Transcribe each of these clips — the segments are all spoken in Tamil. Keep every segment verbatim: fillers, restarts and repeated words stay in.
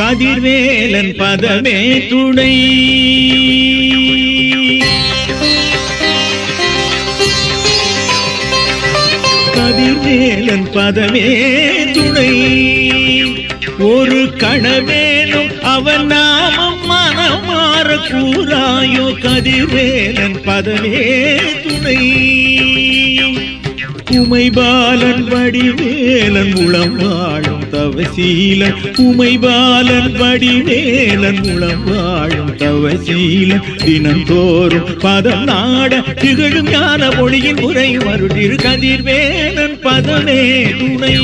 கதிர்வேலன் பதமே துணை. கதிர்வேலன் பதமே துணை. ஒரு கணவேனும் அவன் நாமம் மனமாற கூறாயோ. கதிர்வேலன் பதமே துணை. உமைபாலன் வடிவேலன் உளம் வாழும் தவசீலன். உமைபாலன் வடிவேலன் உளம் வாழும் தவசீலன். தினந்தோறும் பதம் நாட திகழும் ஞான மொழியின் உரை மருடிரு. கதிர்வேலன் பதமே துணை.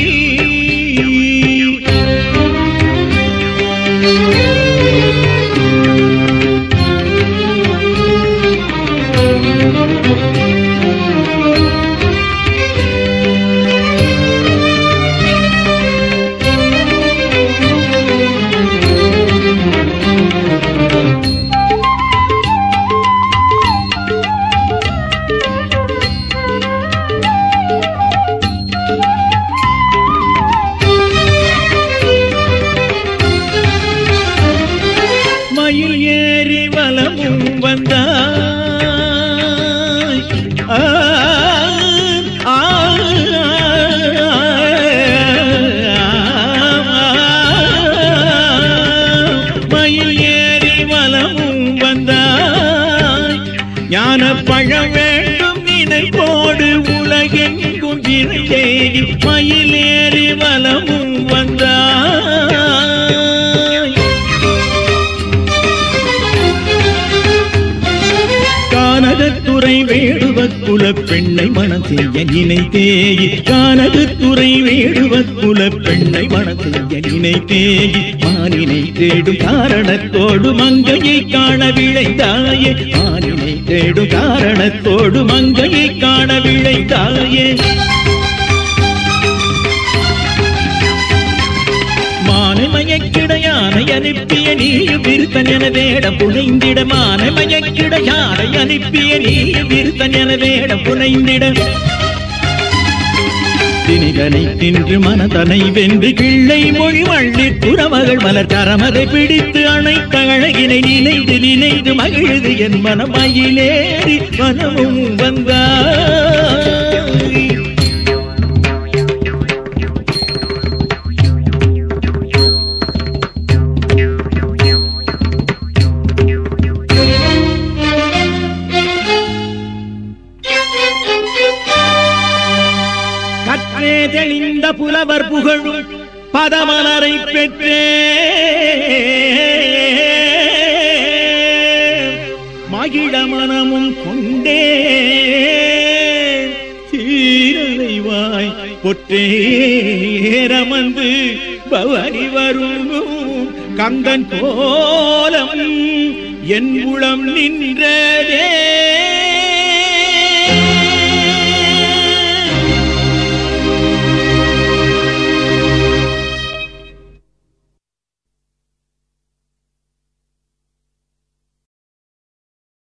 மயில் ஏறி வலமும் வந்தாய். மயில் ஏறி வலமும் வந்தாய். ஞான பழம் வேண்டும் நினைப்போடு உலகெங்கும் விரைந்தேகி. மயில் ஏறி வலமும் வந்தாய். கானகத்துறை வேடுவக்குல பெண்ணை மனம் செய்ய நினைத்தேயி. கானகத்துறை வேடுவக்குல பெண்ணை மனம் செய்ய நினைத்தேயி. மானினை தேடும் காரணத்தோடு மங்கையை காண விளைந்தாயே. மானினை தேடும் காரணத்தோடு மங்கையை காண விளைந்தாயே. மானமயக்கிடையானை அனுப்பிய நீயும் விருத்தன் என வேடம் புனைந்திட. மானமயக்கிடையானை அனுப்பிய நீயும் விருத்தன் என வேடம் புனைந்திட. திணிதனை தின்று மனதனை வென்று கிள்ளை மொழி வள்ளி புறமகள் மலர் கரமதை பிடித்து அணைத்த அழகினை நினைந்து நினைந்து மகிழ்ந்து என் மனமயிலேறி மனமும் வந்தாய். கற்றே தெளிந்த புலவர் புகழும் பதமலரை பெற்றே. மகிழ மனமும் கொண்டே சீரலைவாய் பொற்றேரமந்து பவனி வரும் கந்தன் கோலம் என் உளம் நின்றதே.